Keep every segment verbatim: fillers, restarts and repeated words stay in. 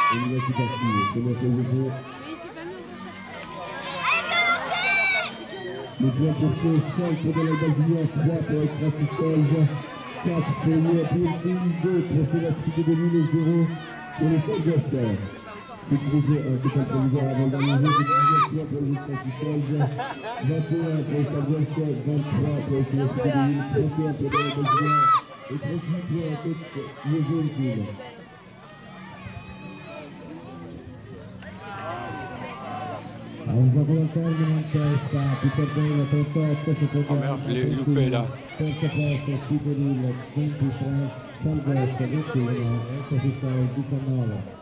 il est tout parti. C'est notre jeu. Le point pour ce centre de l'Alba Junior, trois pour être Francis quatre pour lui, pour deux pour la cité de l'île zéro pour les Colgesters. Utilisé un petit provisoire avant le dernier jeu, utilisé pour les Francis vingt et un pour les Colgesters, vingt-trois pour les cité de l'île, trente et un pour l'Alba Junior et trente-huit pour les jeunes filles. A un gioco dal termine in testa, Peter Bale trentotto, secondo oh merde, je l'ai loupé là. terzo posto, Piperil ventitré, Salvestro ventuno, eccoci qua il diciannove.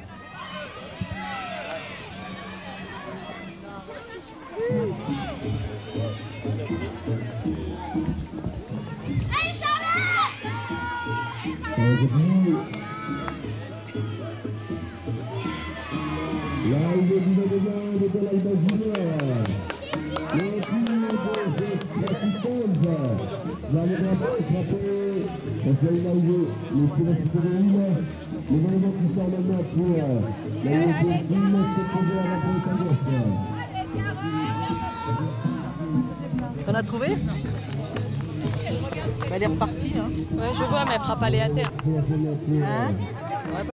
L'arrivée du numéro de l'Alba Junior. Le tir de Francis va le drapeau frappé. On fait une arrivée, le tir de l'île. Les éléments qui sortent maintenant pour la Ligue de Ville, c'est posé à la première gauche. T'en as trouvé? Elle est repartie. Hein. Ouais, je vois, mais elle fera pas aller à terre. Hein?